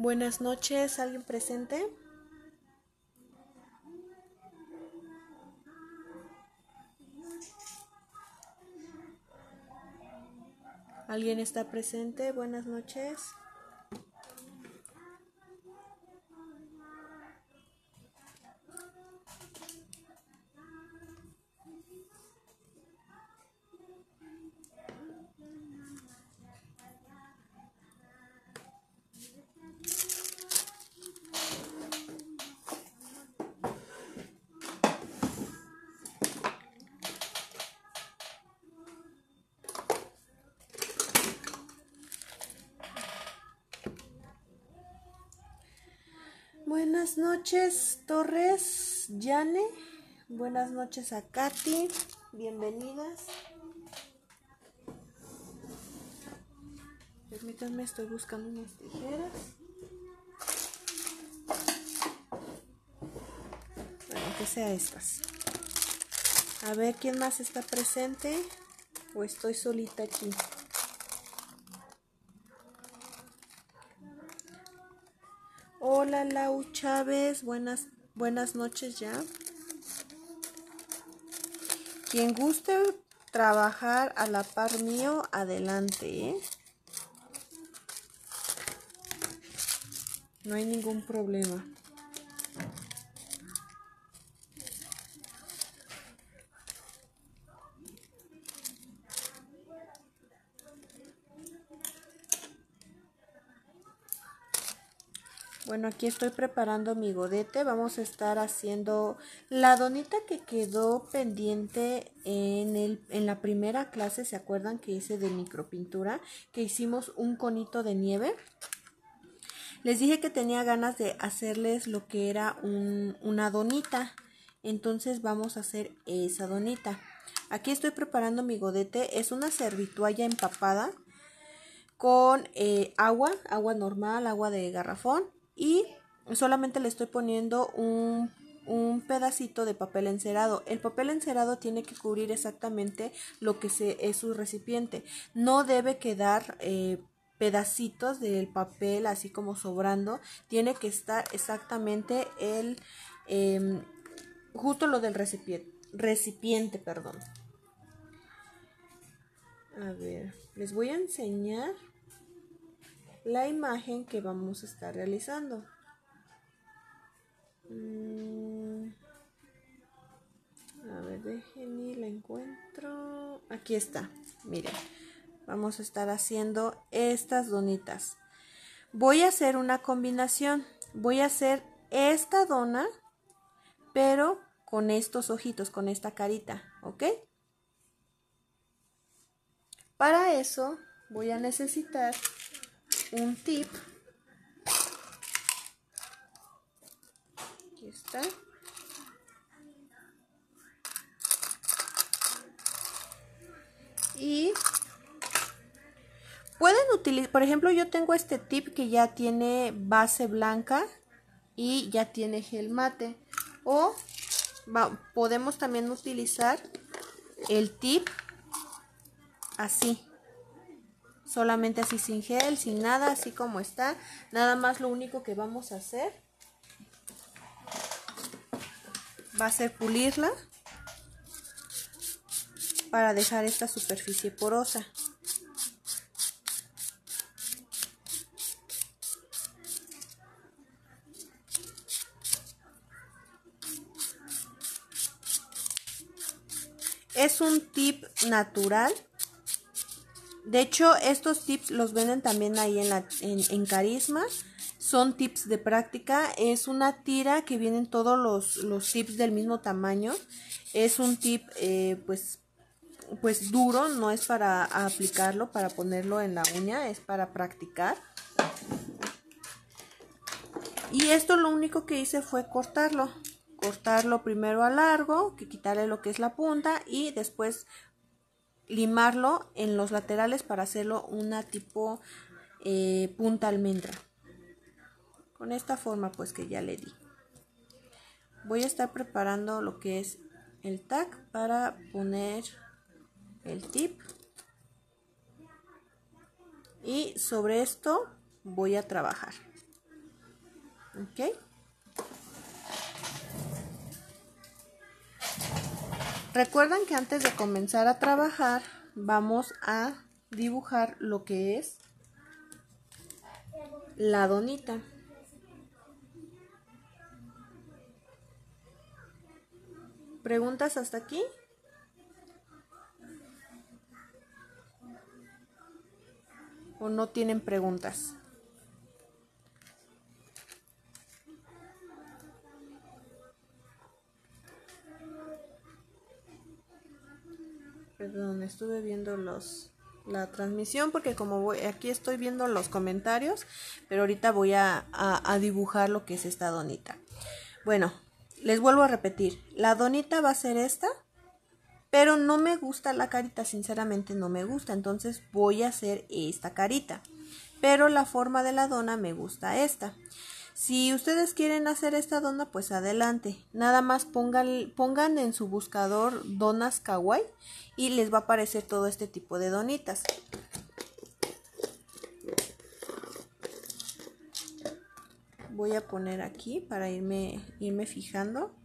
Buenas noches, ¿alguien presente? ¿Alguien está presente? Buenas noches. Buenas noches, Torres, Yane. Buenas noches a Katy. Bienvenidas. Permítanme, estoy buscando unas tijeras. Bueno, que sea estas. A ver, ¿quién más está presente? ¿O estoy solita aquí? Hola, Lau Chávez. Buenas noches ya. Quien guste trabajar a la par mío, adelante, ¿eh? No hay ningún problema. Bueno, aquí estoy preparando mi godete. Vamos a estar haciendo la donita que quedó pendiente en la primera clase. ¿Se acuerdan que hice de micropintura? Que hicimos un conito de nieve. Les dije que tenía ganas de hacerles lo que era una donita. Entonces vamos a hacer esa donita. Aquí estoy preparando mi godete. Es una servitualla empapada con agua normal, agua de garrafón. Y solamente le estoy poniendo un pedacito de papel encerado. El papel encerado tiene que cubrir exactamente lo que es su recipiente. No debe quedar pedacitos del papel así como sobrando. Tiene que estar exactamente justo lo del recipiente, perdón. A ver, les voy a enseñar la imagen que vamos a estar realizando. A ver, déjenme, la encuentro. Aquí está, miren. Vamos a estar haciendo estas donitas. Voy a hacer una combinación. Voy a hacer esta dona, pero con estos ojitos, con esta carita, ¿ok? Para eso voy a necesitar un tip. Aquí está. Y pueden utilizar, por ejemplo, yo tengo este tip que ya tiene base blanca y ya tiene gel mate. O podemos también utilizar el tip así. Solamente así, sin gel, sin nada, así como está. Nada más lo único que vamos a hacer va a ser pulirla para dejar esta superficie porosa. Es un tip natural. De hecho, estos tips los venden también ahí en Carisma. Son tips de práctica. Es una tira que vienen todos los tips del mismo tamaño. Es un tip pues duro, no es para aplicarlo, para ponerlo en la uña, es para practicar. Y esto lo único que hice fue cortarlo primero a largo, que quitarle lo que es la punta y después limarlo en los laterales para hacerlo una tipo punta almendra. Con esta forma pues que ya le di. Voy a estar preparando lo que es el tag para poner el tip. Y sobre esto voy a trabajar. ¿Ok? Recuerdan que antes de comenzar a trabajar vamos a dibujar lo que es la donita. ¿Preguntas hasta aquí? ¿O no tienen preguntas? Perdón, estuve viendo la transmisión porque como aquí estoy viendo los comentarios, pero ahorita voy a dibujar lo que es esta donita. Bueno, les vuelvo a repetir, la donita va a ser esta, pero no me gusta la carita, sinceramente no me gusta, entonces voy a hacer esta carita, pero la forma de la dona me gusta esta. Si ustedes quieren hacer esta dona, pues adelante. Nada más pongan en su buscador donas kawaii y les va a aparecer todo este tipo de donitas. Voy a poner aquí para irme fijando.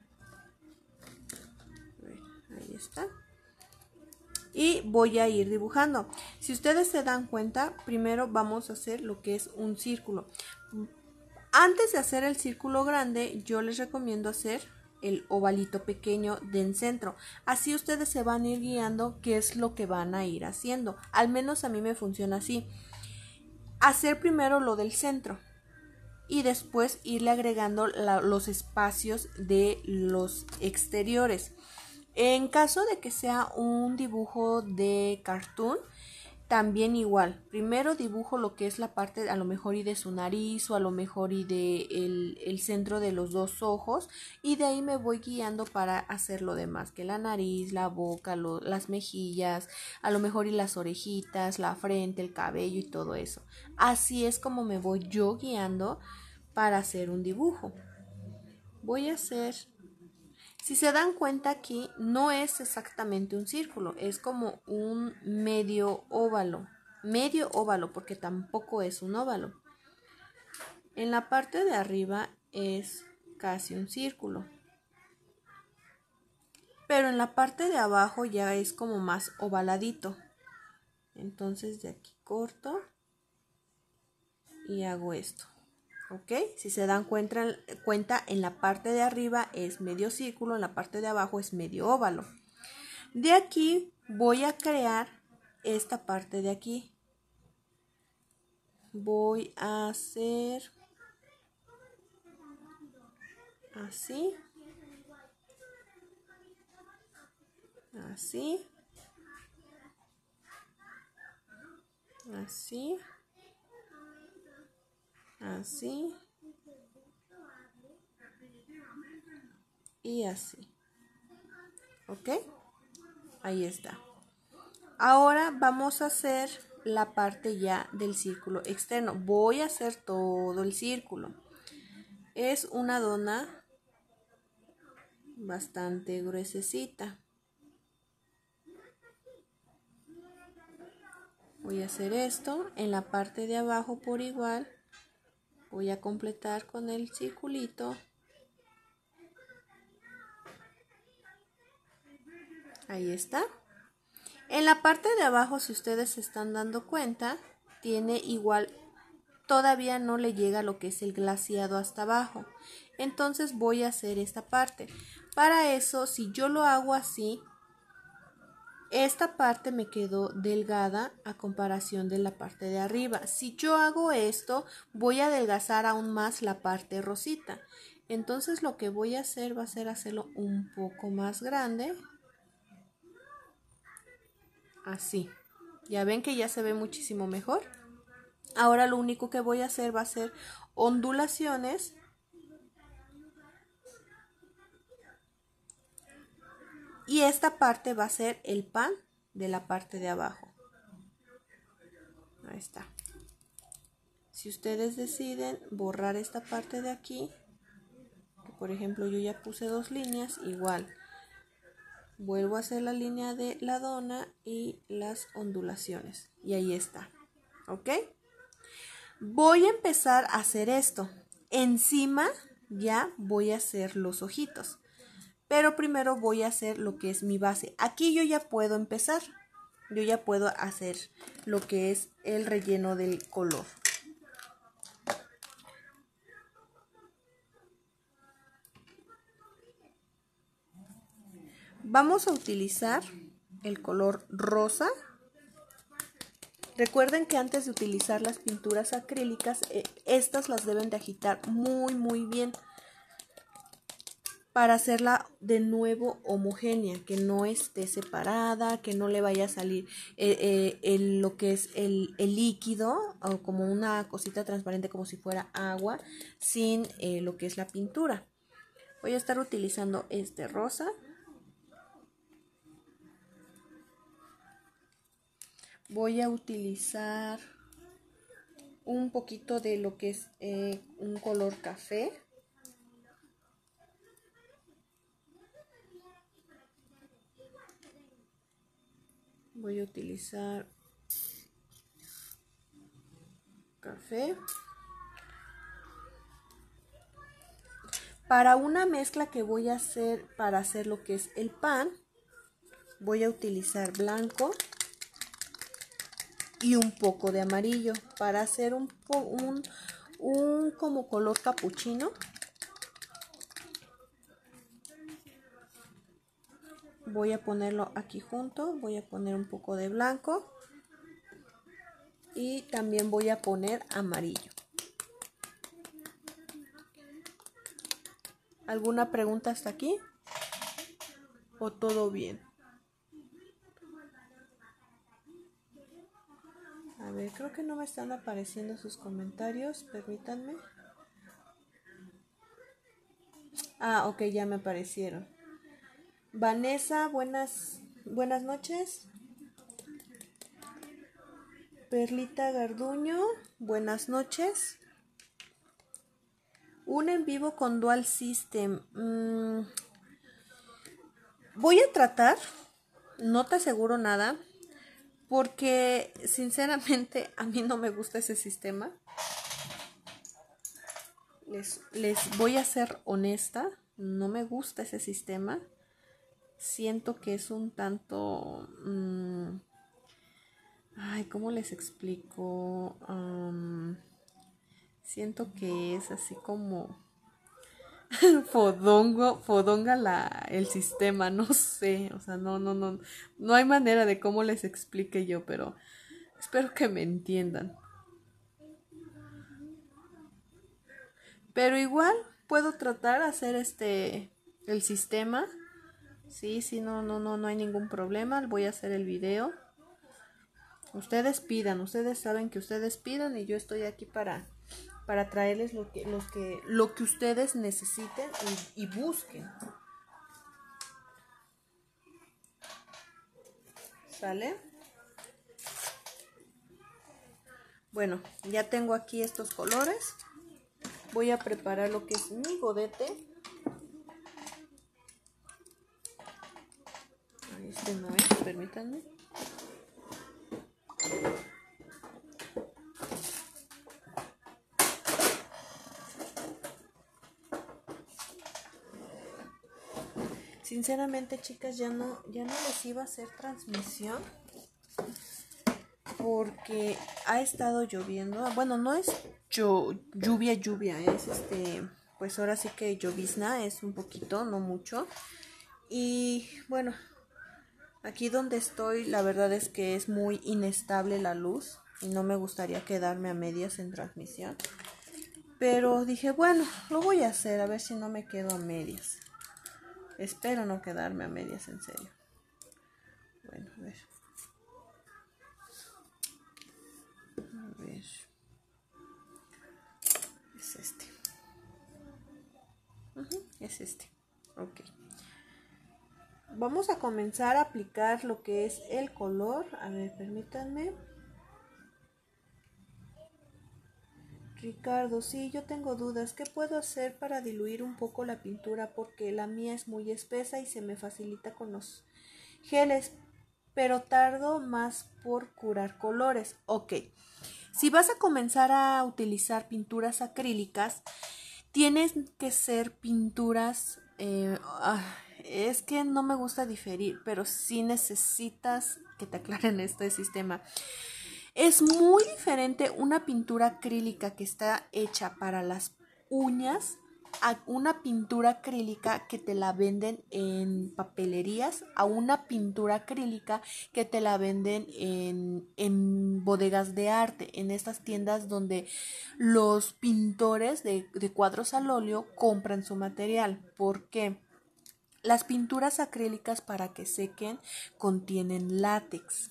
Ahí está. Y voy a ir dibujando. Si ustedes se dan cuenta, primero vamos a hacer lo que es un círculo. Antes de hacer el círculo grande, yo les recomiendo hacer el ovalito pequeño del centro. Así ustedes se van a ir guiando qué es lo que van a ir haciendo. Al menos a mí me funciona así. Hacer primero lo del centro y después irle agregando los espacios de los exteriores. En caso de que sea un dibujo de cartoon, también igual, primero dibujo lo que es la parte a lo mejor y de su nariz o a lo mejor y de el centro de los dos ojos y de ahí me voy guiando para hacer lo demás, que la nariz, la boca, las mejillas, a lo mejor y las orejitas, la frente, el cabello y todo eso. Así es como me voy yo guiando para hacer un dibujo. Voy a hacer... Si se dan cuenta aquí no es exactamente un círculo, es como un medio óvalo porque tampoco es un óvalo. En la parte de arriba es casi un círculo, pero en la parte de abajo ya es como más ovaladito. Entonces de aquí corto y hago esto. ¿Ok? Si se dan cuenta, en la parte de arriba es medio círculo, en la parte de abajo es medio óvalo. De aquí voy a crear esta parte de aquí. Voy a hacer así, así, así, así y así. ¿Ok? Ahí está. Ahora vamos a hacer la parte ya del círculo externo. Voy a hacer todo el círculo. Es una dona bastante gruesecita. Voy a hacer esto en la parte de abajo por igual. Voy a completar con el circulito. Ahí está. En la parte de abajo, si ustedes se están dando cuenta, tiene igual, todavía no le llega lo que es el glaseado hasta abajo. Entonces voy a hacer esta parte. Para eso, si yo lo hago así, esta parte me quedó delgada a comparación de la parte de arriba. Si yo hago esto, voy a adelgazar aún más la parte rosita. Entonces lo que voy a hacer va a ser hacerlo un poco más grande. Así. Ya ven que ya se ve muchísimo mejor. Ahora lo único que voy a hacer va a ser ondulaciones. Y esta parte va a ser el pan de la parte de abajo. Ahí está. Si ustedes deciden borrar esta parte de aquí, que por ejemplo yo ya puse 2 líneas, igual. Vuelvo a hacer la línea de la dona y las ondulaciones. Y ahí está. ¿Ok? Voy a empezar a hacer esto. encima ya voy a hacer los ojitos. Pero primero voy a hacer lo que es mi base. Aquí yo ya puedo empezar. Yo ya puedo hacer lo que es el relleno del color. Vamos a utilizar el color rosa. Recuerden que antes de utilizar las pinturas acrílicas, estas las deben de agitar muy bien para hacerla de nuevo homogénea, que no esté separada, que no le vaya a salir lo que es el líquido o como una cosita transparente como si fuera agua sin lo que es la pintura. Voy a estar utilizando este rosa. Voy a utilizar un poquito de lo que es un color café. Voy a utilizar café. Para una mezcla que voy a hacer para hacer lo que es el pan, voy a utilizar blanco y un poco de amarillo para hacer un como color capuchino. Voy a ponerlo aquí junto, voy a poner un poco de blanco y también voy a poner amarillo. ¿Alguna pregunta hasta aquí? ¿O todo bien? A ver, creo que no me están apareciendo sus comentarios, permítanme. Ah, ok, ya me aparecieron. Vanessa, buenas noches. Perlita Garduño, buenas noches. Un en vivo con Dual System. Voy a tratar, no te aseguro nada, porque sinceramente a mí no me gusta ese sistema. Les voy a ser honesta, no me gusta ese sistema. Siento que es un tanto... ¿cómo les explico? Siento que es así como fodonga el sistema, no sé, o sea, no hay manera de cómo les explique yo, pero espero que me entiendan. Pero igual puedo tratar de hacer el sistema. Sí, no hay ningún problema. Voy a hacer el video. Ustedes pidan, ustedes saben que ustedes pidan y yo estoy aquí para traerles lo que ustedes necesiten y busquen. ¿Sale? Bueno, ya tengo aquí estos colores. Voy a preparar lo que es mi godete. Este no es, permítanme. Sinceramente, chicas, ya no les iba a hacer transmisión porque ha estado lloviendo. Bueno, no es lluvia, es pues ahora sí que llovizna, es un poquito, no mucho. Y bueno, aquí donde estoy, la verdad es que es muy inestable la luz y no me gustaría quedarme a medias en transmisión. Pero dije, bueno, lo voy a hacer, a ver si no me quedo a medias. Espero no quedarme a medias, en serio. Bueno, a ver. A ver. Es este. Es este. Ok. Vamos a comenzar a aplicar lo que es el color. A ver, permítanme. Ricardo, sí, yo tengo dudas. ¿Qué puedo hacer para diluir un poco la pintura? Porque la mía es muy espesa y se me facilita con los geles, pero tardo más por curar colores. Ok. Si vas a comenzar a utilizar pinturas acrílicas, tienen que ser pinturas, es que no me gusta diferir, pero sí necesitas que te aclaren este sistema. Es muy diferente una pintura acrílica que está hecha para las uñas a una pintura acrílica que te la venden en papelerías, a una pintura acrílica que te la venden en bodegas de arte, en estas tiendas donde los pintores de cuadros al óleo compran su material. ¿Por qué? Las pinturas acrílicas, para que sequen, contienen látex.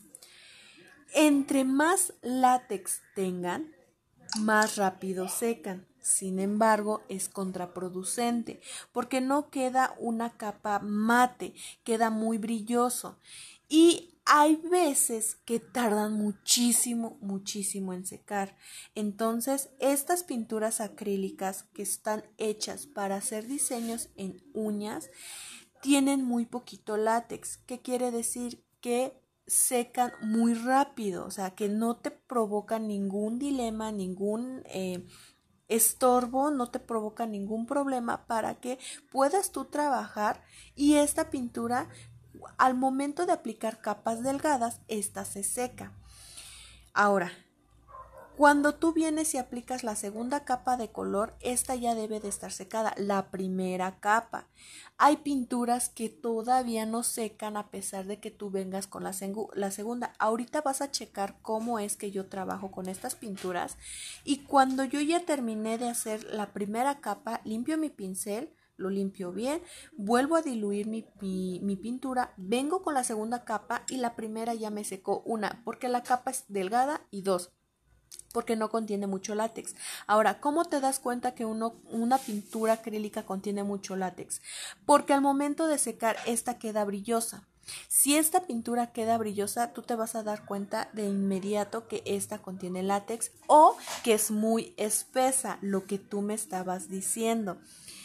Entre más látex tengan, más rápido secan. Sin embargo, es contraproducente porque no queda una capa mate, queda muy brilloso. Y hay veces que tardan muchísimo, muchísimo en secar. Entonces, estas pinturas acrílicas que están hechas para hacer diseños en uñas tienen muy poquito látex. ¿Qué quiere decir? Que secan muy rápido, o sea, que no te provocan ningún dilema, ningún estorbo, no te provoca ningún problema para que puedas tú trabajar y esta pintura al momento de aplicar capas delgadas, esta se seca. Ahora, cuando tú vienes y aplicas la segunda capa de color, esta ya debe de estar secada, la primera capa. Hay pinturas que todavía no secan a pesar de que tú vengas con la segunda. Ahorita vas a checar cómo es que yo trabajo con estas pinturas y cuando yo ya terminé de hacer la primera capa, limpio mi pincel, lo limpio bien, vuelvo a diluir mi pintura, vengo con la segunda capa y la primera ya me secó, una, porque la capa es delgada y dos, porque no contiene mucho látex. Ahora, ¿cómo te das cuenta que una pintura acrílica contiene mucho látex? Porque al momento de secar, esta queda brillosa. Si esta pintura queda brillosa, tú te vas a dar cuenta de inmediato que esta contiene látex o que es muy espesa, lo que tú me estabas diciendo.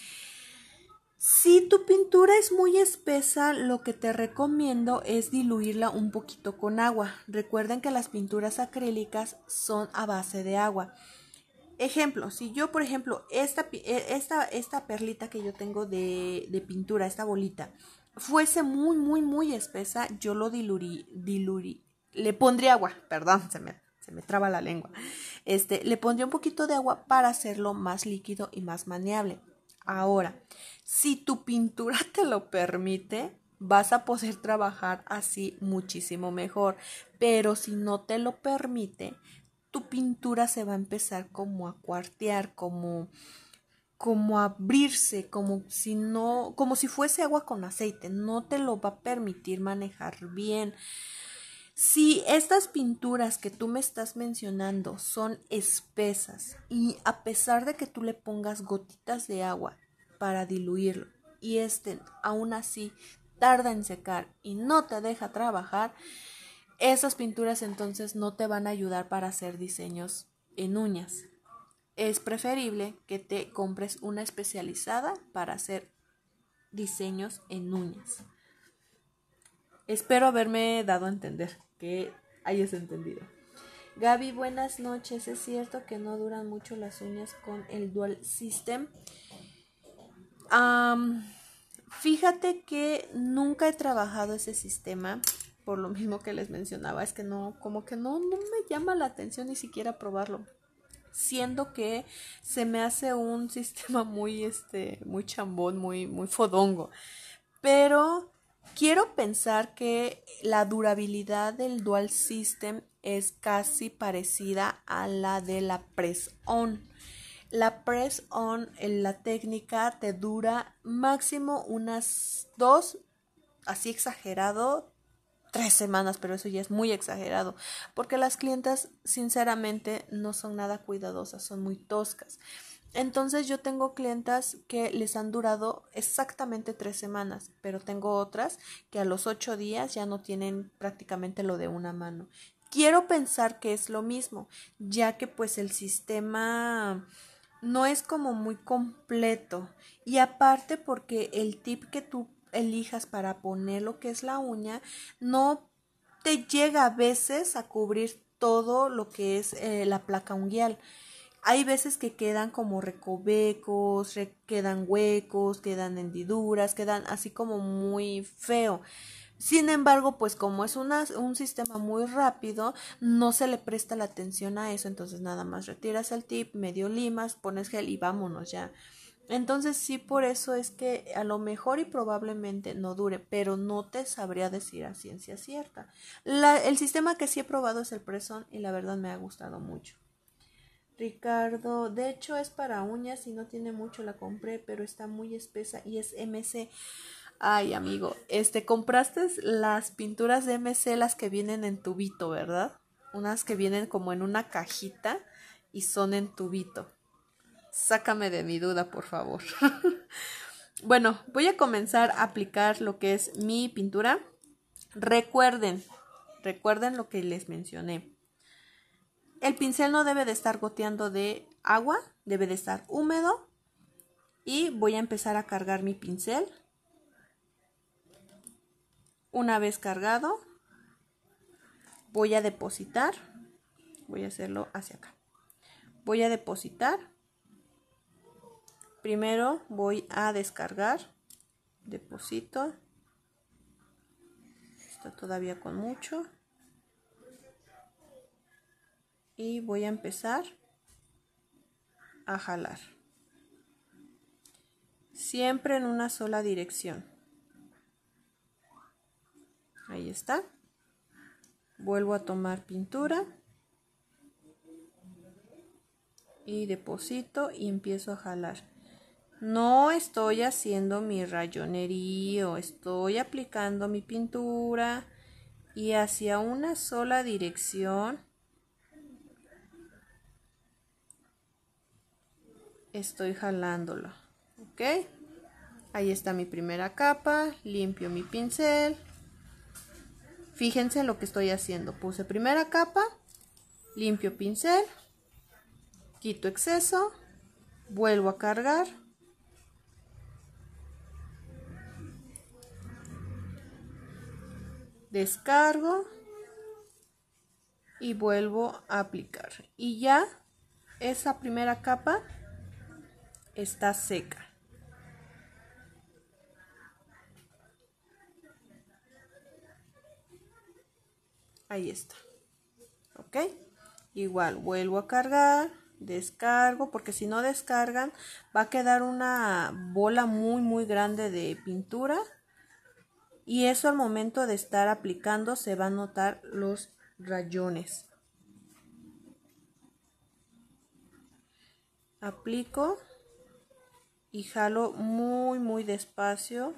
Si tu pintura es muy espesa, lo que te recomiendo es diluirla un poquito con agua. Recuerden que las pinturas acrílicas son a base de agua. Ejemplo, si yo, por ejemplo, esta perlita que yo tengo de pintura, esta bolita, fuese muy, muy, muy espesa, yo lo diluiría, le pondría agua, perdón, se me traba la lengua. Le pondría un poquito de agua para hacerlo más líquido y más maniable. Ahora, si tu pintura te lo permite, vas a poder trabajar así muchísimo mejor, pero si no te lo permite, tu pintura se va a empezar como a cuartear, como a abrirse, como si fuese agua con aceite, no te lo va a permitir manejar bien. Si estas pinturas que tú me estás mencionando son espesas y a pesar de que tú le pongas gotitas de agua para diluirlo y aún así tarda en secar y no te deja trabajar, esas pinturas entonces no te van a ayudar para hacer diseños en uñas. Es preferible que te compres una especializada para hacer diseños en uñas. Espero haberme dado a entender, que hayas entendido. Gaby, buenas noches. ¿Es cierto que no duran mucho las uñas con el Dual System? Fíjate que nunca he trabajado ese sistema, por lo mismo que les mencionaba, es que no, como que no me llama la atención ni siquiera probarlo, siendo que se me hace un sistema muy muy chambón, muy muy fodongo, pero quiero pensar que la durabilidad del Dual System es casi parecida a la de la Press On. La Press On, en la técnica, te dura máximo unas 2, así exagerado, 3 semanas, pero eso ya es muy exagerado, porque las clientas sinceramente no son nada cuidadosas, son muy toscas. Entonces yo tengo clientas que les han durado exactamente 3 semanas, pero tengo otras que a los 8 días ya no tienen prácticamente lo de una mano. Quiero pensar que es lo mismo, ya que pues el sistema no es como muy completo y aparte porque el tip que tú elijas para poner lo que es la uña no te llega a veces a cubrir todo lo que es la placa unguial. Hay veces que quedan como recovecos, quedan huecos, quedan hendiduras, quedan así como muy feo. Sin embargo, pues como es un sistema muy rápido, no se le presta la atención a eso, entonces nada más retiras el tip, medio limas, pones gel y vámonos ya. Entonces sí, por eso es que a lo mejor y probablemente no dure, pero no te sabría decir a ciencia cierta. El sistema que sí he probado es el Press-On y la verdad me ha gustado mucho. Ricardo, de hecho es para uñas y no tiene mucho, la compré, pero está muy espesa y es MC. Ay, amigo, compraste las pinturas de MC, las que vienen en tubito, ¿verdad? Unas que vienen como en una cajita y son en tubito. Sácame de mi duda, por favor. Bueno, voy a comenzar a aplicar lo que es mi pintura. Recuerden lo que les mencioné. El pincel no debe de estar goteando de agua, debe de estar húmedo. Y voy a empezar a cargar mi pincel. Una vez cargado, voy a depositar. Voy a hacerlo hacia acá. Voy a depositar. Primero voy a descargar. Deposito. Está todavía con mucho. Y voy a empezar a jalar. Siempre en una sola dirección. Ahí está. Vuelvo a tomar pintura. Y deposito y empiezo a jalar. No estoy haciendo mi rayonerío, estoy aplicando mi pintura y hacia una sola dirección estoy jalándolo. ¿Ok? Ahí está mi primera capa, limpio mi pincel. Fíjense en lo que estoy haciendo. Puse primera capa, limpio pincel, quito exceso, vuelvo a cargar. Descargo y vuelvo a aplicar. Y ya esa primera capa está seca. Ahí está. ¿Ok? Igual vuelvo a cargar, descargo, porque si no descargan va a quedar una bola muy grande de pintura. Y eso al momento de estar aplicando se va a notar los rayones. Aplico y jalo muy despacio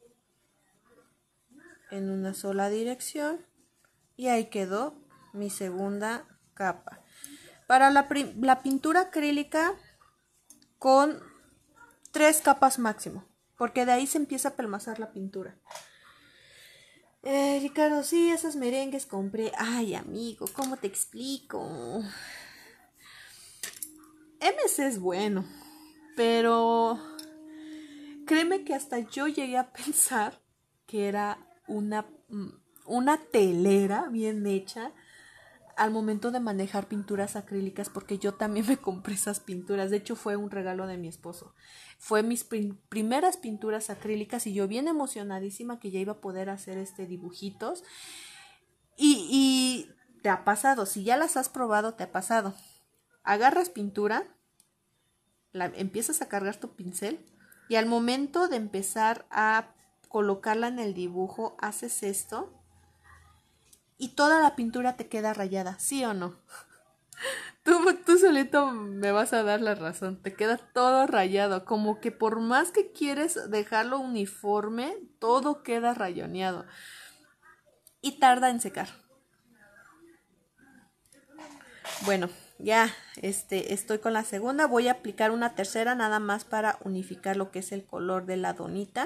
en una sola dirección. Y ahí quedó mi segunda capa. Para la pintura acrílica con 3 capas máximo, porque de ahí se empieza a pelmazar la pintura. Ricardo, sí, esas merengues compré. Ay, amigo, ¿cómo te explico? MC es bueno, pero créeme que hasta yo llegué a pensar que era una telera bien hecha al momento de manejar pinturas acrílicas, porque yo también me compré esas pinturas. De hecho, fue un regalo de mi esposo. Fue mis primeras pinturas acrílicas y yo bien emocionadísima que ya iba a poder hacer dibujitos. Y te ha pasado, si ya las has probado, te ha pasado. Agarras pintura, empiezas a cargar tu pincel y al momento de empezar a colocarla en el dibujo, haces esto y toda la pintura te queda rayada, ¿sí o no? Tú solito me vas a dar la razón, te queda todo rayado, como que por más que quieres dejarlo uniforme, todo queda rayoneado y tarda en secar. Bueno, ya estoy con la segunda, voy a aplicar una tercera nada más para unificar lo que es el color de la donita.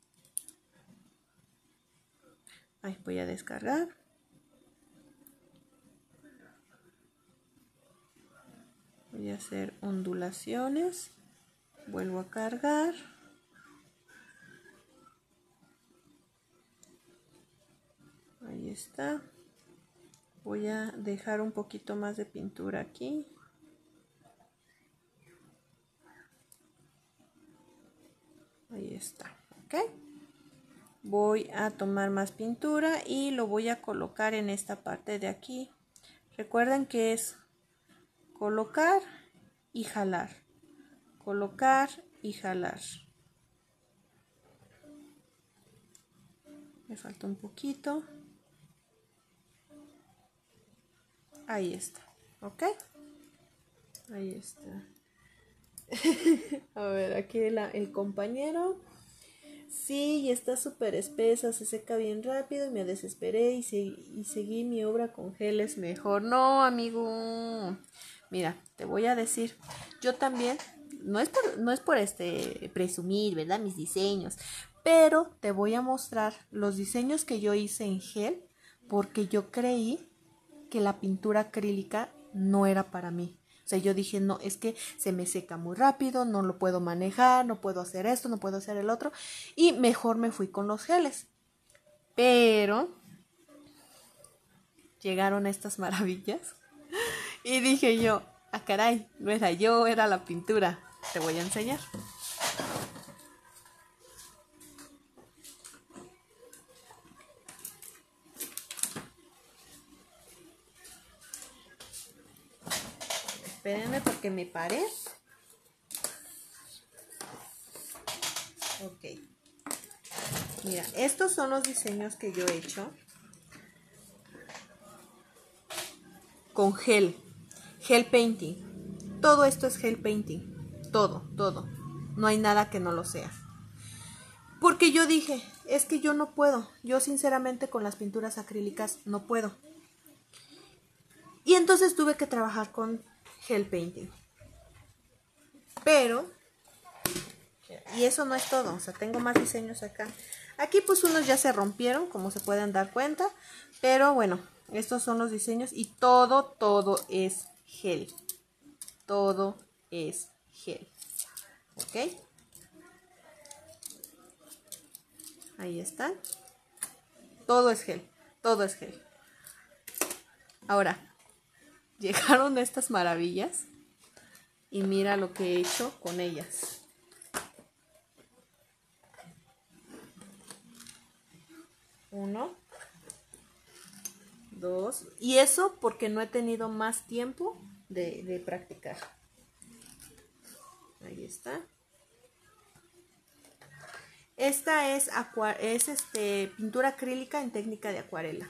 Ahí voy a descargar. Voy a hacer ondulaciones. Vuelvo a cargar. Ahí está. Voy a dejar un poquito más de pintura aquí. Ahí está, ¿ok? Voy a tomar más pintura y lo voy a colocar en esta parte de aquí. Recuerden que es colocar y jalar. Colocar y jalar. Me falta un poquito. Ahí está, ¿ok? Ahí está. A ver, aquí el compañero. Sí, y está súper espesa, se seca bien rápido y me desesperé y seguí mi obra con geles mejor. No, amigo. Mira, te voy a decir, yo también, no es por presumir, ¿verdad? Mis diseños, pero te voy a mostrar los diseños que yo hice en gel porque yo creí que la pintura acrílica no era para mí. O sea, yo dije, no, es que se me seca muy rápido, no lo puedo manejar, no puedo hacer esto, no puedo hacer el otro. Y mejor me fui con los geles. Pero llegaron estas maravillas. Y dije yo, ah, caray, no era yo, era la pintura. Te voy a enseñar. Espérenme porque me paré. Ok. Mira, estos son los diseños que yo he hecho con gel painting. Todo esto es gel painting. Todo. No hay nada que no lo sea. Porque yo dije, es que yo no puedo. Yo sinceramente con las pinturas acrílicas no puedo. Y entonces tuve que trabajar con gel painting. Pero, y eso no es todo. O sea, tengo más diseños acá. Aquí pues unos ya se rompieron, como se pueden dar cuenta. Pero bueno, estos son los diseños y todo es gel. Todo es gel. ¿Ok? Ahí están. Todo es gel. Ahora, llegaron estas maravillas y mira lo que he hecho con ellas. Uno, dos, y eso porque no he tenido más tiempo de practicar. Ahí está. Esta es pintura acrílica en técnica de acuarela.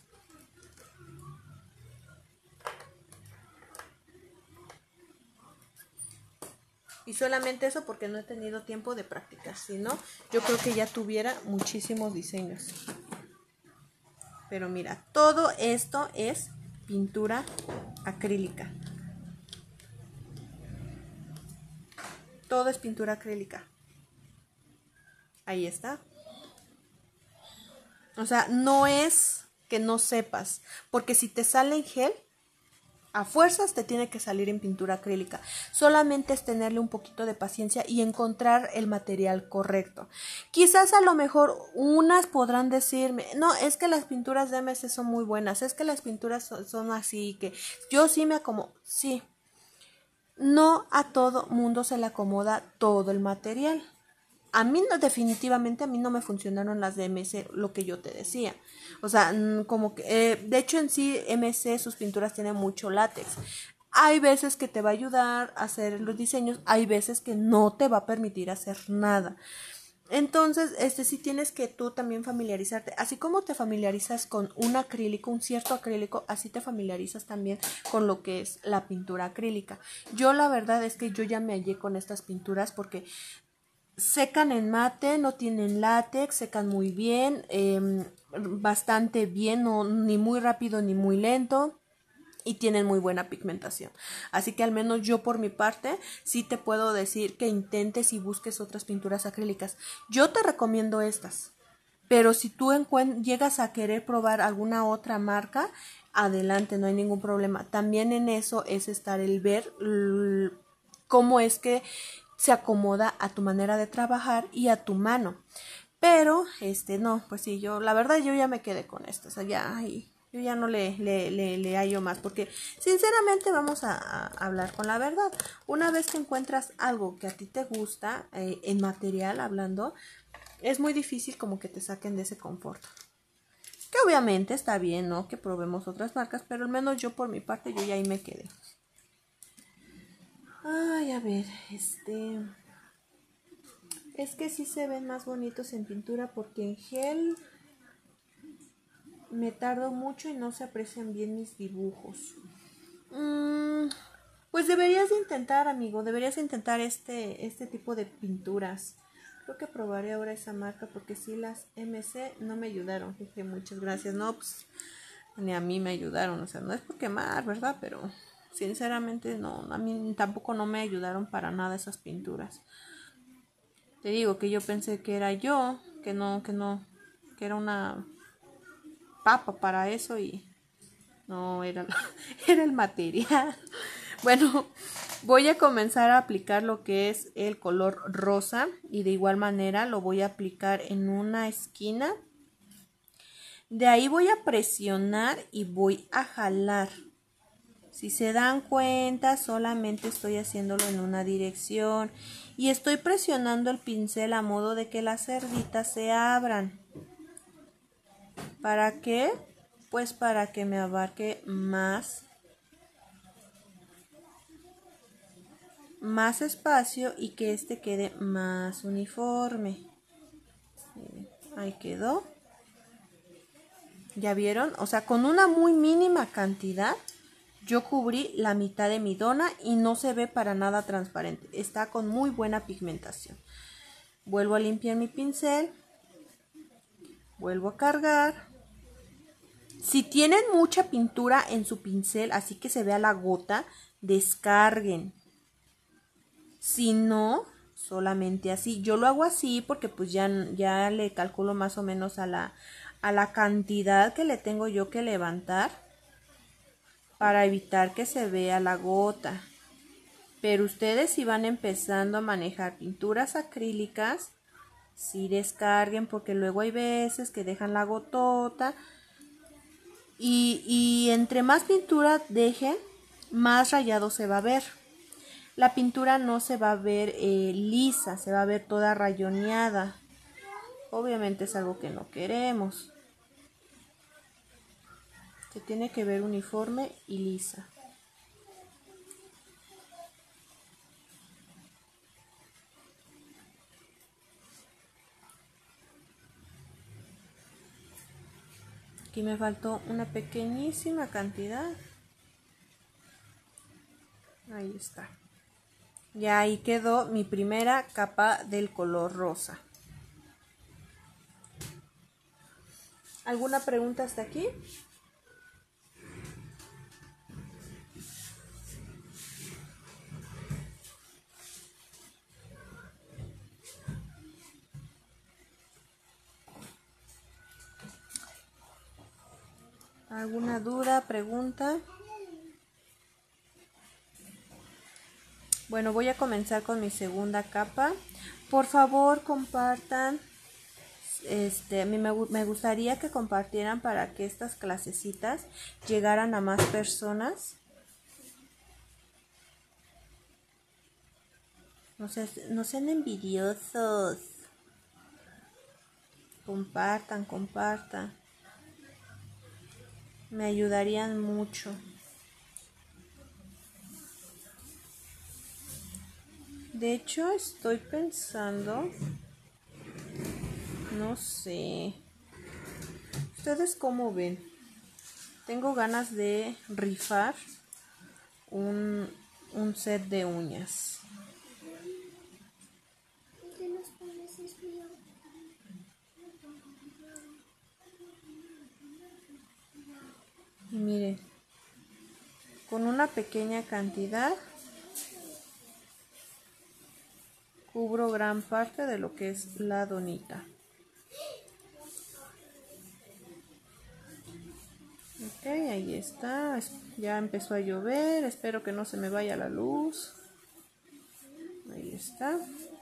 Y solamente eso porque no he tenido tiempo de practicar. Si no, yo creo que ya tuviera muchísimos diseños. Pero mira, todo esto es pintura acrílica. Todo es pintura acrílica. Ahí está. O sea, no es que no sepas, porque si te sale en gel, a fuerzas te tiene que salir en pintura acrílica. Solamente es tenerle un poquito de paciencia y encontrar el material correcto. Quizás a lo mejor unas podrán decirme, no, es que las pinturas de MS son muy buenas, es que las pinturas son así, que yo sí me acomodo. Sí, no a todo mundo se le acomoda todo el material. A mí no, definitivamente a mí no me funcionaron las de MC, lo que yo te decía. O sea, como que, de hecho en sí MC sus pinturas tienen mucho látex. Hay veces que te va a ayudar a hacer los diseños, hay veces que no te va a permitir hacer nada. Entonces, sí tienes que tú también familiarizarte, así como te familiarizas con un acrílico, un cierto acrílico, así te familiarizas también con lo que es la pintura acrílica. Yo la verdad es que yo ya me hallé con estas pinturas porque secan en mate, no tienen látex, secan muy bien, bastante bien, no, ni muy rápido ni muy lento. Y tienen muy buena pigmentación. Así que al menos yo por mi parte sí te puedo decir que intentes y busques otras pinturas acrílicas. Yo te recomiendo estas. Pero si tú llegas a querer probar alguna otra marca, adelante, no hay ningún problema. También en eso es estar el ver cómo es que se acomoda a tu manera de trabajar y a tu mano. Pero, no, pues sí, la verdad yo ya me quedé con esto. O sea, ya, Yo ya no le hallo más, porque sinceramente vamos a hablar con la verdad. Una vez que encuentras algo que a ti te gusta, en material hablando, es muy difícil como que te saquen de ese confort. Que obviamente está bien, ¿no? Que probemos otras marcas, pero al menos yo por mi parte, yo ya ahí me quedé. Ay, a ver, es que sí se ven más bonitos en pintura porque en gel me tardo mucho y no se aprecian bien mis dibujos. Pues deberías de intentar, amigo, deberías de intentar este tipo de pinturas. Creo que probaré ahora esa marca porque sí las MC no me ayudaron. Jeje, muchas gracias. No, pues ni a mí me ayudaron. O sea, no es por quemar, ¿verdad? Pero sinceramente no, a mí tampoco no me ayudaron para nada esas pinturas. Te digo que yo pensé que era yo, que era una papa para eso y no era, era el material. Bueno, voy a comenzar a aplicar lo que es el color rosa y de igual manera lo voy a aplicar en una esquina. De ahí voy a presionar y voy a jalar. Si se dan cuenta, solamente estoy haciéndolo en una dirección y estoy presionando el pincel a modo de que las cerditas se abran. ¿Para qué? Pues para que me abarque más espacio y que este quede más uniforme. Ahí quedó. ¿Ya vieron? O sea, con una muy mínima cantidad yo cubrí la mitad de mi dona y no se ve para nada transparente. Está con muy buena pigmentación. Vuelvo a limpiar mi pincel. Vuelvo a cargar. Si tienen mucha pintura en su pincel, así que se vea la gota, descarguen. Si no, solamente así. Yo lo hago así porque pues ya le calculo más o menos a la cantidad que le tengo yo que levantar para evitar que se vea la gota. Pero ustedes si van empezando a manejar pinturas acrílicas, sí descarguen porque luego hay veces que dejan la gotota y entre más pintura dejen, más rayado se va a ver. La pintura no se va a ver lisa, se va a ver toda rayoneada. Obviamente es algo que no queremos. Se tiene que ver uniforme y lisa. Aquí me faltó una pequeñísima cantidad. Ahí está. Ya ahí quedó mi primera capa del color rosa. ¿Alguna pregunta hasta aquí? ¿Alguna duda, pregunta? Bueno, voy a comenzar con mi segunda capa. Por favor, compartan. A mí me gustaría que compartieran para que estas clasecitas llegaran a más personas. No sean envidiosos. Compartan. Me ayudarían mucho. De hecho, estoy pensando, no sé, ¿ustedes cómo ven? Tengo ganas de rifar un set de uñas. Y miren, con una pequeña cantidad cubro gran parte de lo que es la donita. Ok, ahí está. Ya empezó a llover. Espero que no se me vaya la luz. Ahí está.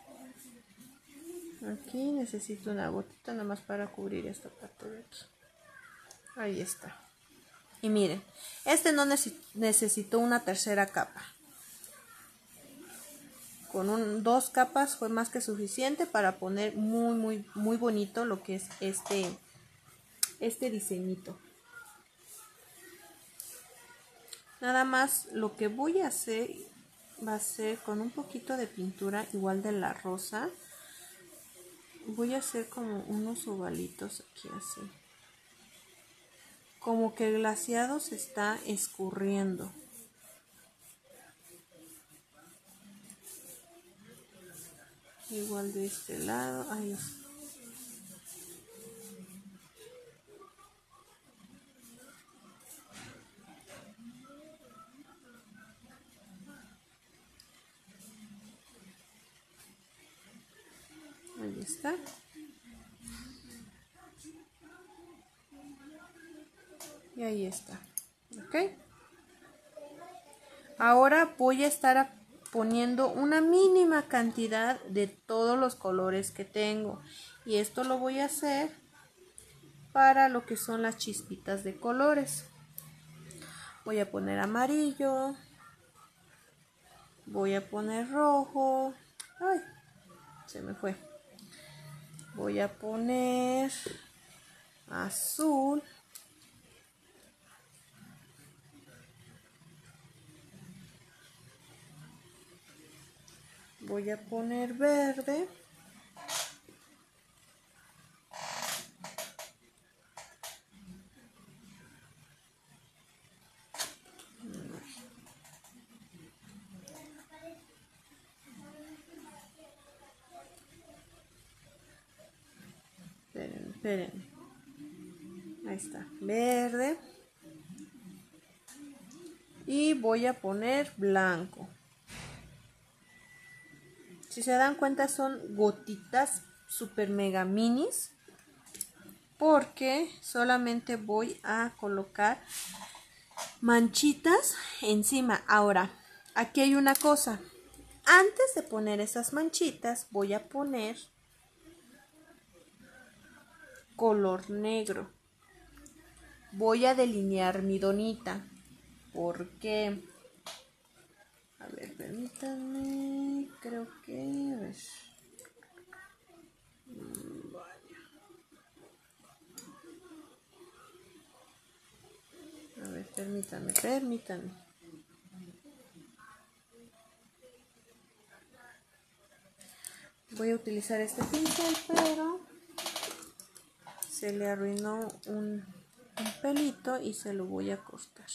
Aquí necesito una gotita nada más para cubrir esta parte de aquí. Ahí está. Y miren, este no necesitó una tercera capa. Con 2 capas fue más que suficiente para poner muy bonito lo que es este diseñito. Nada más lo que voy a hacer va a ser con un poquito de pintura igual de la rosa. Voy a hacer como unos ovalitos aquí así. Como que el glaseado se está escurriendo. Igual de este lado. Ahí está. Y ahí está. ¿Ok? Ahora voy a estar poniendo una mínima cantidad de todos los colores que tengo. Y esto lo voy a hacer para lo que son las chispitas de colores. Voy a poner amarillo. Voy a poner rojo. Ay, se me fue. Voy a poner azul. Voy a poner verde. Esperen. Ahí está, verde. Y voy a poner blanco. Si se dan cuenta son gotitas super mega minis. Porque solamente voy a colocar manchitas encima. Ahora, aquí hay una cosa. Antes de poner esas manchitas voy a poner color negro. Voy a delinear mi donita. Porque, a ver, permítanme, creo que, a ver. A ver, permítanme. Voy a utilizar este pincel, pero se le arruinó un pelito y se lo voy a cortar.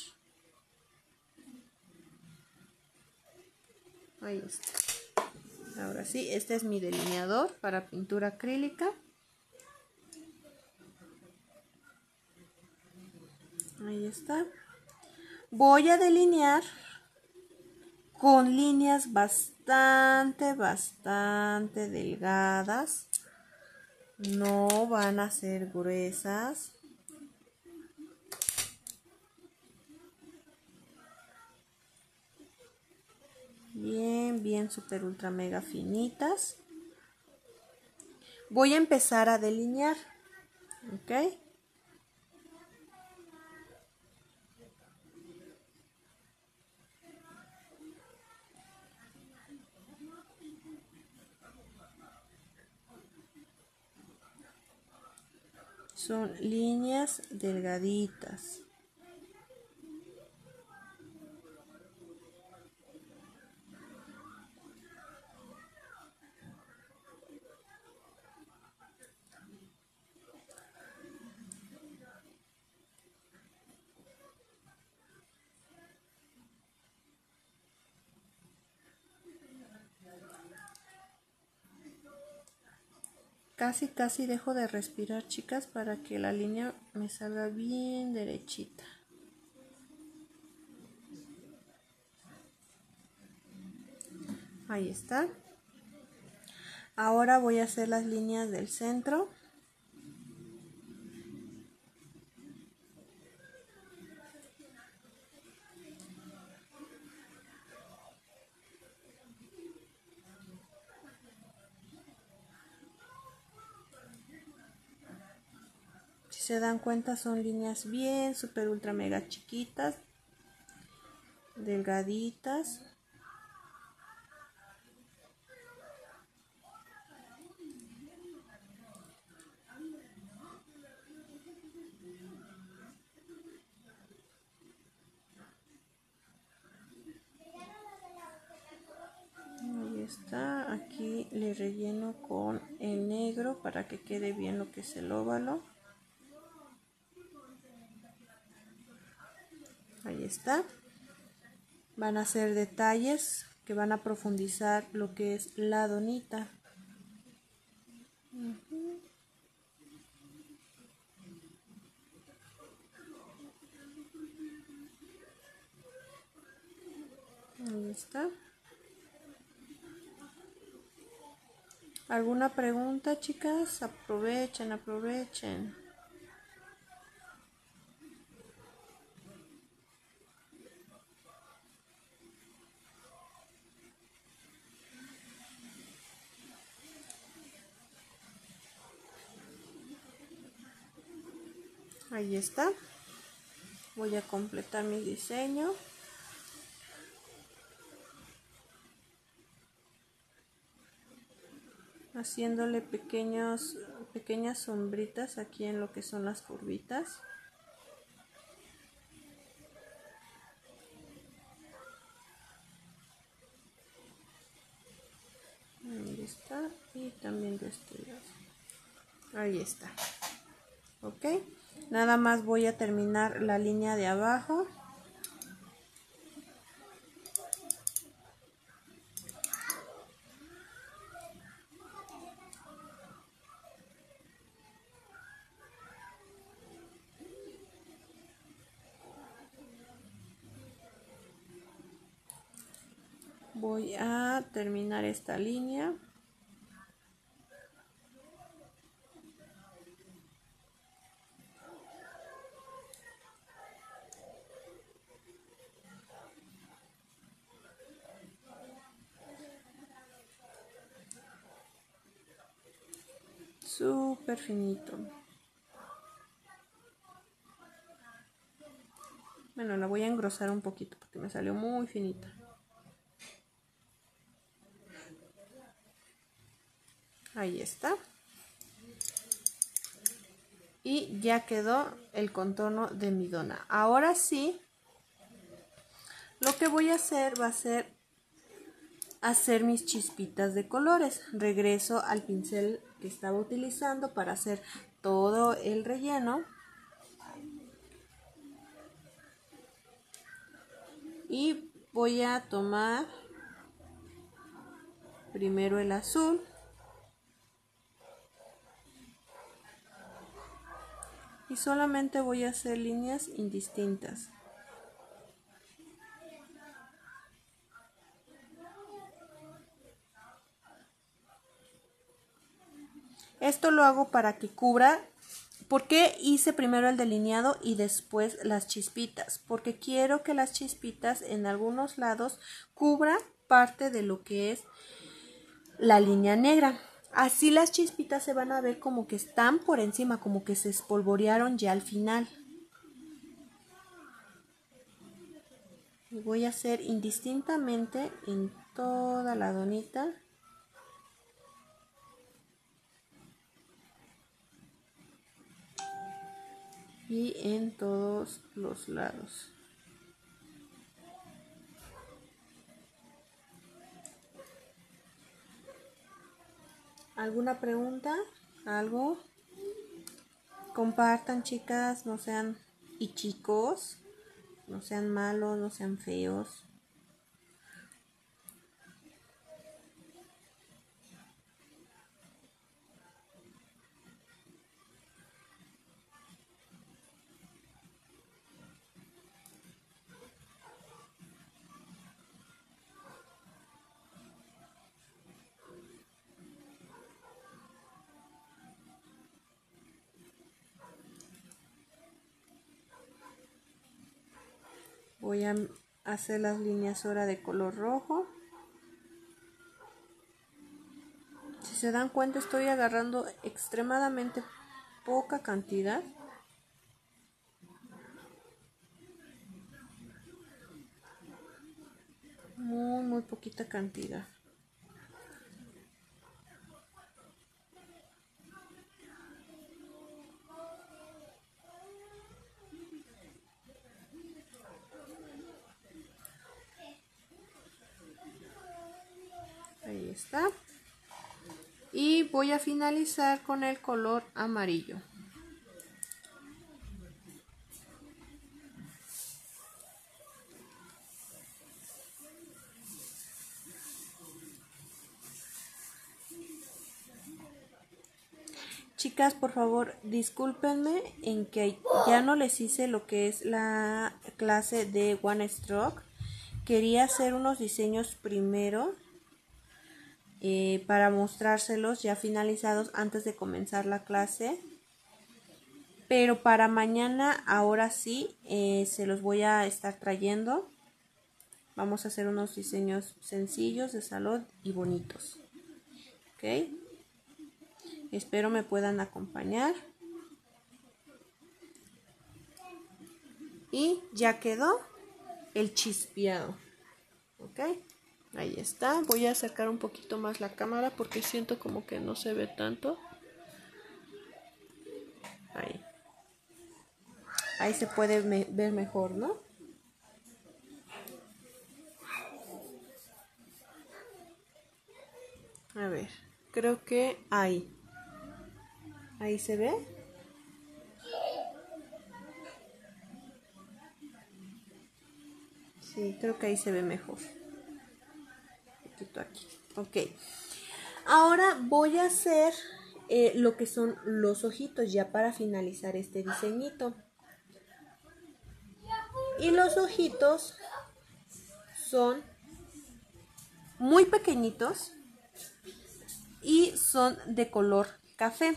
Ahí está. Ahora sí, este es mi delineador para pintura acrílica. Ahí está. Voy a delinear con líneas bastante delgadas. No van a ser gruesas. Bien, super ultra mega finitas. Voy a empezar a delinear. ¿Ok? Son líneas delgaditas. Casi dejo de respirar, chicas, para que la línea me salga bien derechita. Ahí está. Ahora voy a hacer las líneas del centro. se dan cuenta son líneas bien super ultra mega chiquitas, delgaditas. Ahí está, aquí le relleno con el negro para que quede bien lo que es el óvalo. Ahí está. Van a ser detalles que van a profundizar lo que es la donita. Ahí está. ¿Alguna pregunta, chicas? Aprovechen, aprovechen. Ahí está. Voy a completar mi diseño. Haciéndole pequeñas sombritas aquí en lo que son las curvitas. Ahí está. Y también de este lado. Ahí está. Ok. Nada más voy a terminar la línea de abajo. Voy a terminar esta línea. Súper finito. Bueno, la voy a engrosar un poquito porque me salió muy finita. Ahí está. Y ya quedó el contorno de mi dona. Ahora sí, lo que voy a hacer va a ser hacer mis chispitas de colores. Regreso al pincel que estaba utilizando para hacer todo el relleno. Y voy a tomar primero el azul. Y solamente voy a hacer líneas indistintas. Esto lo hago para que cubra. ¿Por qué hice primero el delineado y después las chispitas? Porque quiero que las chispitas en algunos lados cubran parte de lo que es la línea negra. Así las chispitas se van a ver como que están por encima, como que se espolvorearon ya al final. Y voy a hacer indistintamente en toda la donita. Y en todos los lados. ¿Alguna pregunta? ¿Algo? Compartan, chicas, no sean, y chicos, no sean malos, no sean feos. Voy a hacer las líneas ahora de color rojo. Si se dan cuenta, estoy agarrando extremadamente poca cantidad muy poquita cantidad. Ahí está. Y voy a finalizar con el color amarillo. Chicas, por favor, discúlpenme en que ya no les hice lo que es la clase de One Stroke. Quería hacer unos diseños primero para mostrárselos ya finalizados antes de comenzar la clase. Pero para mañana, ahora sí, se los voy a estar trayendo. Vamos a hacer unos diseños sencillos de salón y bonitos. ¿Ok? Espero me puedan acompañar. Y ya quedó el chispeado. ¿Ok? Ahí está. Voy a acercar un poquito más la cámara porque siento como que no se ve tanto. Ahí. Ahí se puede ver mejor, ¿no? A ver, creo que ahí. Ahí se ve. Sí, creo que ahí se ve mejor. Un poquito aquí. Ok. Ahora voy a hacer lo que son los ojitos ya para finalizar este diseñito. Y los ojitos son muy pequeñitos y son de color café.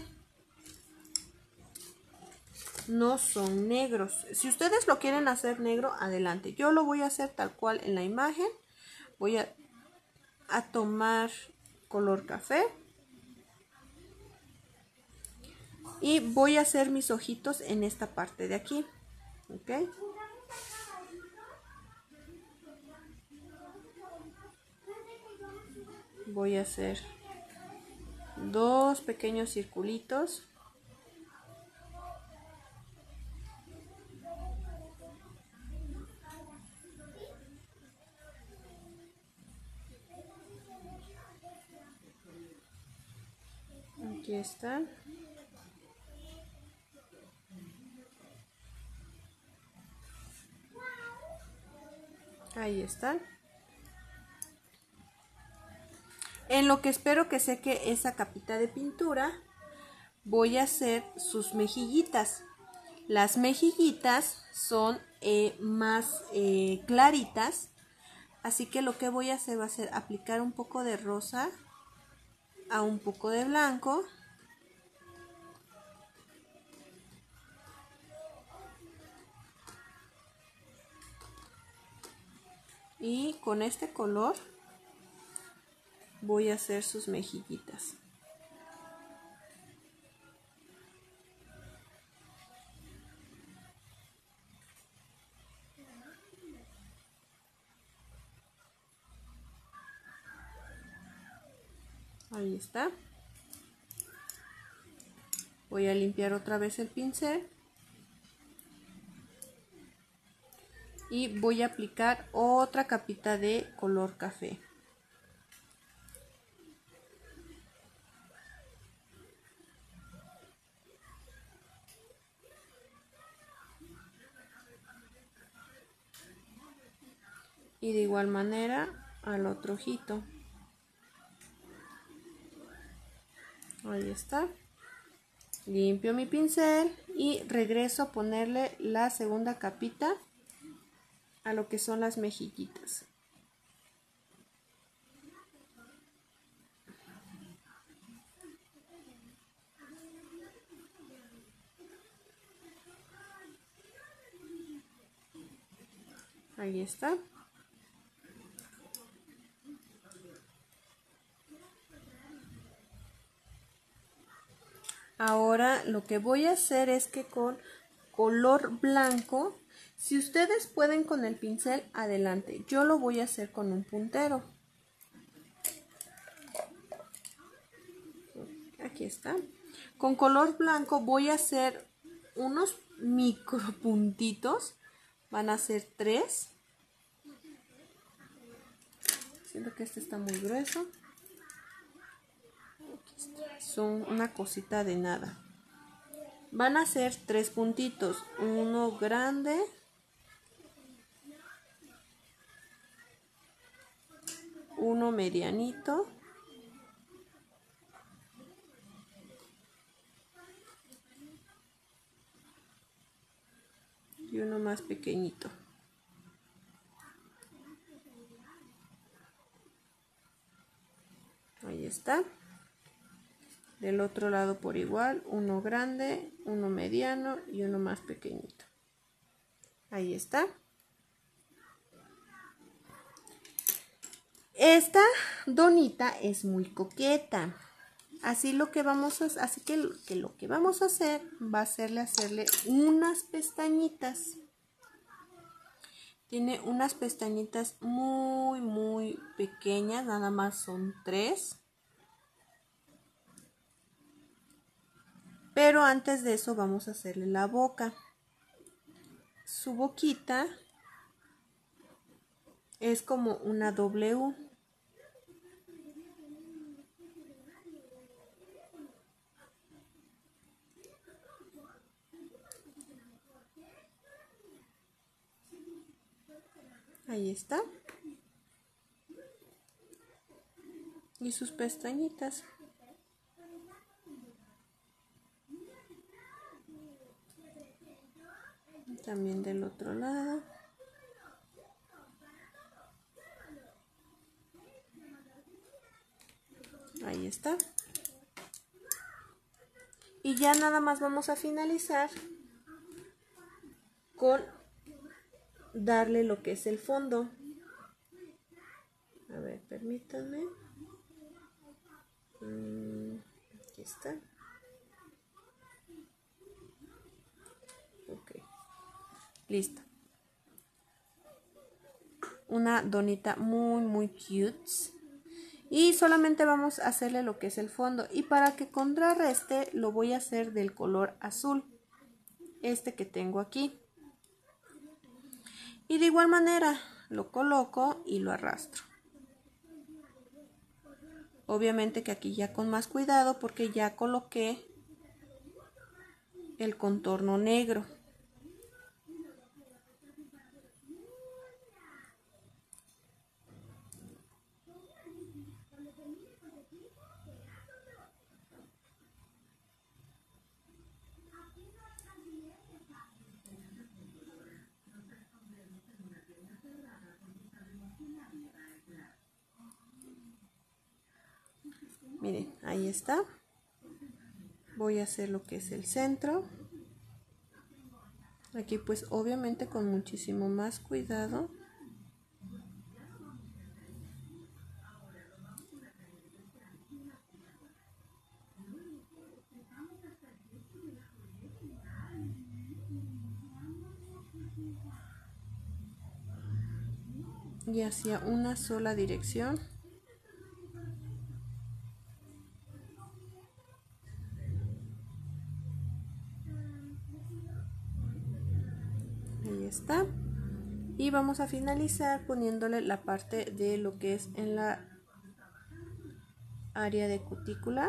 No son negros. Si ustedes lo quieren hacer negro, adelante. Yo lo voy a hacer tal cual en la imagen. Voy a tomar color café. Y voy a hacer mis ojitos en esta parte de aquí. ¿Ok? Voy a hacer dos pequeños circulitos. Aquí están. Ahí están. En lo que espero que seque esa capita de pintura, voy a hacer sus mejillitas. Las mejillitas son más claritas, así que lo que voy a hacer va a ser aplicar un poco de rosa a un poco de blanco. Y con este color voy a hacer sus mejillitas. Ahí está. Voy a limpiar otra vez el pincel. Y voy a aplicar otra capita de color café. Y de igual manera al otro ojito. Ahí está. Limpio mi pincel y regreso a ponerle la segunda capita a lo que son las mejillitas. Ahí está. Ahora lo que voy a hacer es que con color blanco Si ustedes pueden con el pincel, adelante. Yo lo voy a hacer con un puntero. Aquí está. Con color blanco voy a hacer unos micro puntitos. Van a ser 3. Siento que este está muy grueso. Son una cosita de nada. Van a ser 3 puntitos. Uno grande. Uno medianito. Y uno más pequeñito. Ahí está. Del otro lado por igual, uno grande, uno mediano y uno más pequeñito. Ahí está. Esta donita es muy coqueta. Así lo que vamos a hacer va a ser hacerle unas pestañitas. Tiene unas pestañitas muy pequeñas, nada más son 3. Pero antes de eso vamos a hacerle la boca. Su boquita es como una W. Ahí está. Y sus pestañitas. También del otro lado. Ahí está. Y ya nada más vamos a finalizar con darle lo que es el fondo. A ver, permítanme. Aquí está. Ok. Listo. Una donita muy cute. Y solamente vamos a hacerle lo que es el fondo. Y para que contrarreste lo voy a hacer del color azul. Este que tengo aquí. Y de igual manera lo coloco y lo arrastro. Obviamente que aquí ya con más cuidado porque ya coloqué el contorno negro. Miren, ahí está. Voy a hacer lo que es el centro. Aquí pues obviamente con muchísimo más cuidado. Y hacia una sola dirección. Ahí está. Y vamos a finalizar poniéndole la parte de lo que es en la área de cutícula.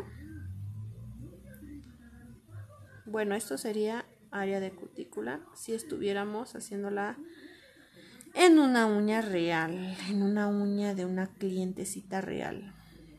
Bueno, esto sería área de cutícula si estuviéramos haciéndola en una uña real, en una uña de una clientecita real.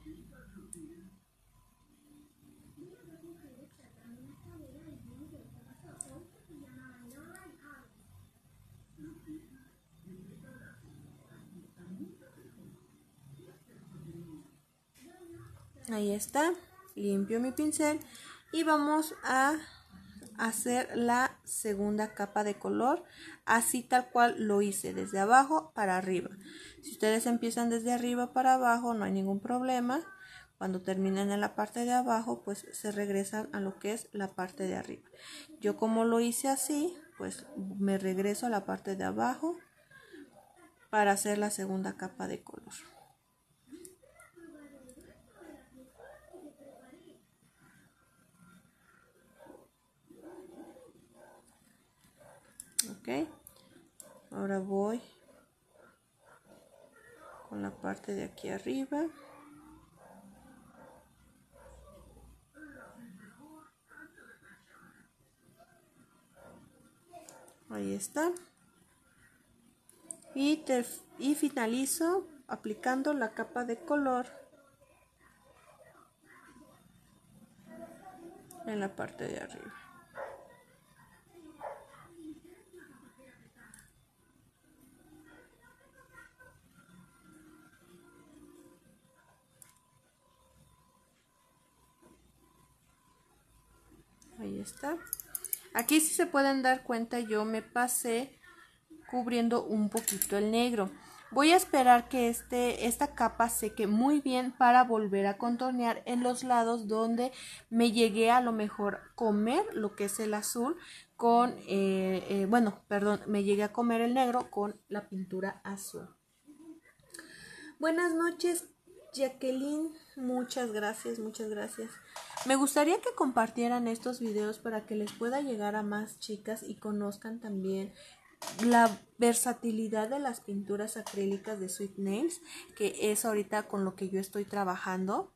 Ahí está, limpio mi pincel y vamos a hacer la segunda capa de color, así tal cual lo hice, desde abajo para arriba. Si ustedes empiezan desde arriba para abajo no hay ningún problema, Cuando terminan en la parte de abajo, pues se regresan a lo que es la parte de arriba. Yo como lo hice así, pues me regreso a la parte de abajo para hacer la segunda capa de color. Ok, ahora voy con la parte de aquí arriba. Ahí está. Y finalizo aplicando la capa de color en la parte de arriba. Ahí está. Aquí, si se pueden dar cuenta, yo me pasé cubriendo un poquito el negro. Voy a esperar que esta capa seque muy bien para volver a contornear en los lados donde me llegué a lo mejor comer lo que es el azul con, me llegué a comer el negro con la pintura azul. Buenas noches, Jacqueline. Muchas gracias, muchas gracias. Me gustaría que compartieran estos videos para que les pueda llegar a más chicas y conozcan también la versatilidad de las pinturas acrílicas de Sweet Nails, que es ahorita con lo que yo estoy trabajando.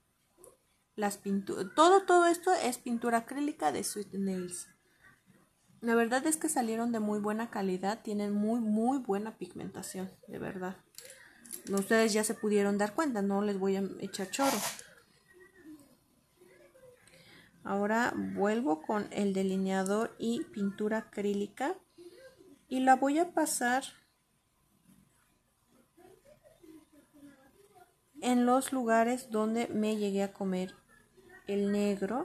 Todo esto es pintura acrílica de Sweet Nails. La verdad es que salieron de muy buena calidad, tienen muy buena pigmentación, de verdad. Ustedes ya se pudieron dar cuenta, no les voy a echar choro. Ahora vuelvo con el delineador y pintura acrílica y la voy a pasar en los lugares donde me llegué a comer el negro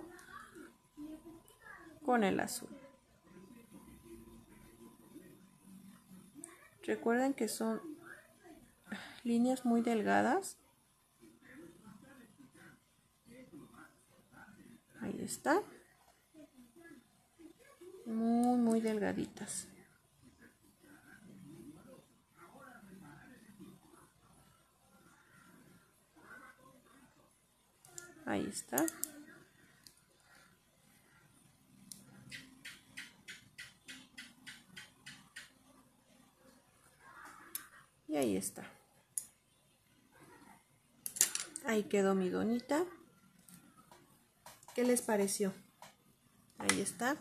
con el azul. Recuerden que son líneas muy delgadas. Ahí está. Muy delgaditas. Ahí está. Y ahí está. Ahí quedó mi donita. ¿Qué les pareció? Ahí está.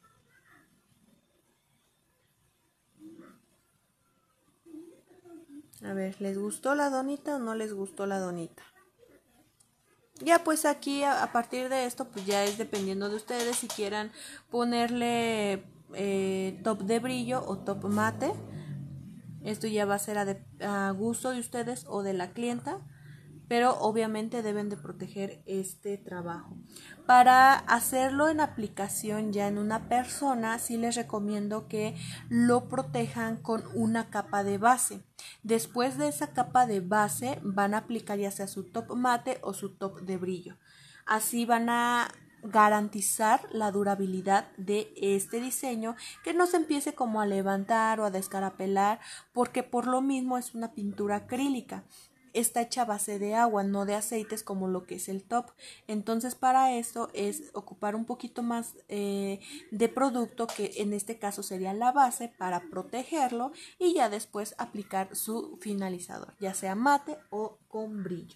A ver, ¿les gustó la donita o no les gustó la donita? Ya pues aquí a partir de esto pues ya es dependiendo de ustedes si quieran ponerle top de brillo o top mate. Esto ya va a ser a gusto de ustedes o de la clienta, pero obviamente deben de proteger este trabajo. Para hacerlo en aplicación ya en una persona, sí les recomiendo que lo protejan con una capa de base. Después de esa capa de base van a aplicar ya sea su top mate o su top de brillo. Así van a garantizar la durabilidad de este diseño, que no se empiece como a levantar o a descarapelar, porque por lo mismo es una pintura acrílica. Está hecha a base de agua, no de aceites como lo que es el top. Entonces para esto es ocupar un poquito más de producto, que en este caso sería la base, para protegerlo y ya después aplicar su finalizador, ya sea mate o con brillo.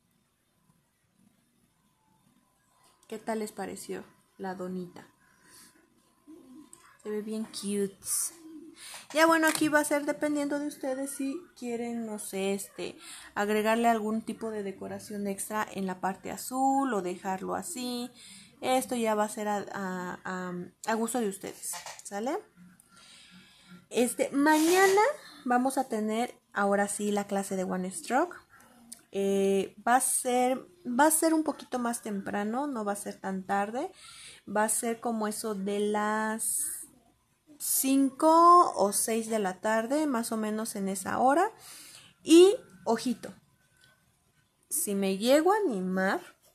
¿Qué tal les pareció la donita? Se ve bien cute. Ya bueno, aquí va a ser dependiendo de ustedes si quieren, no sé, agregarle algún tipo de decoración extra en la parte azul o dejarlo así. Esto ya va a ser a gusto de ustedes, ¿sale? Mañana vamos a tener ahora sí la clase de One Stroke. Va a ser un poquito más temprano, no va a ser tan tarde. Va a ser como eso de las 5 o 6 de la tarde, más o menos en esa hora. Y ojito, si me llego a animar,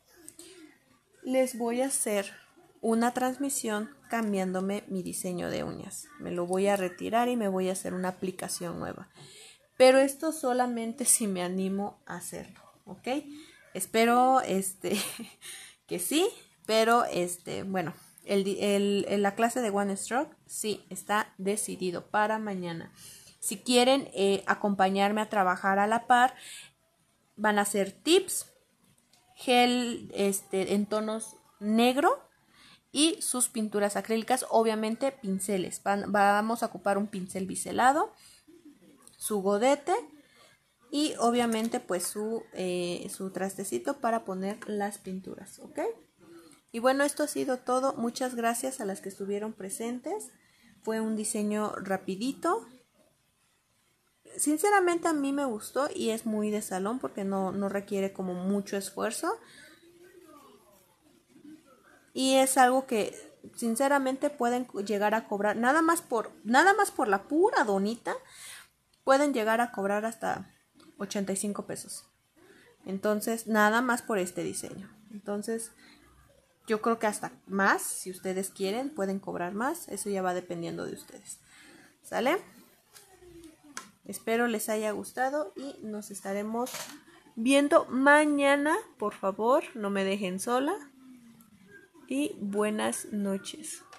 les voy a hacer una transmisión cambiándome mi diseño de uñas. Me lo voy a retirar y me voy a hacer una aplicación nueva. Pero esto solamente si me animo a hacerlo, ¿ok? Espero que sí, pero bueno, la clase de One Stroke sí está decidido para mañana. Si quieren acompañarme a trabajar a la par, van a ser tips, gel en tonos negro y sus pinturas acrílicas, obviamente pinceles. Vamos a ocupar un pincel biselado, su godete y obviamente pues su trastecito para poner las pinturas, ¿ok? Y bueno, esto ha sido todo. Muchas gracias a las que estuvieron presentes. Fue un diseño rapidito. Sinceramente a mí me gustó y es muy de salón porque no requiere como mucho esfuerzo. Y es algo que sinceramente pueden llegar a cobrar nada más por la pura donita. Pueden llegar a cobrar hasta 85 pesos. Entonces, nada más por este diseño. Entonces, yo creo que hasta más, si ustedes quieren, pueden cobrar más. Eso ya va dependiendo de ustedes. ¿Sale? Espero les haya gustado y nos estaremos viendo mañana. Por favor, no me dejen sola. Y buenas noches.